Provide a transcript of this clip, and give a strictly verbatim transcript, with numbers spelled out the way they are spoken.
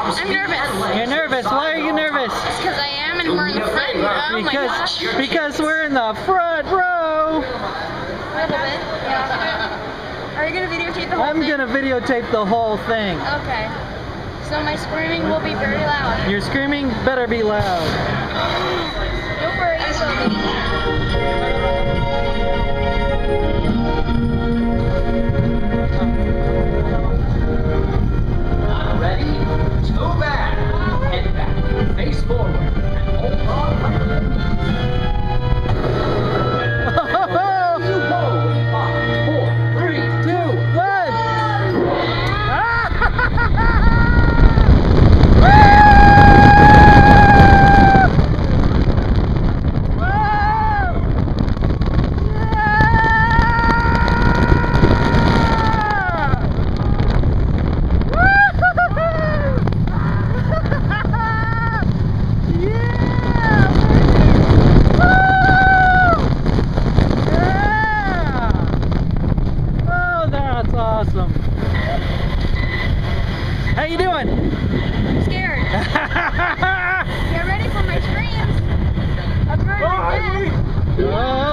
I'm nervous. You're nervous. Why are you nervous? Because I am, and we're in the front. Oh my gosh. Because because we're in the front row. A little bit. Yeah. Are you gonna videotape the whole I'm thing? gonna videotape the whole thing. Okay. So my screaming will be very loud. Your screaming better be loud. Don't worry, it will be. Ready? Toe back. Head back. Face forward. And hold on. You go in five, four, three, Two, one. Awesome. How you doing? I'm scared. Get ready for my screams. I'm burning to death. Oh.